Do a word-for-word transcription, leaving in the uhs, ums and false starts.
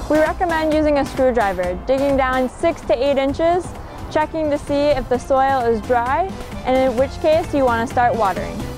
We recommend using a screwdriver, digging down six to eight inches, checking to see if the soil is dry, and in which case you want to start watering.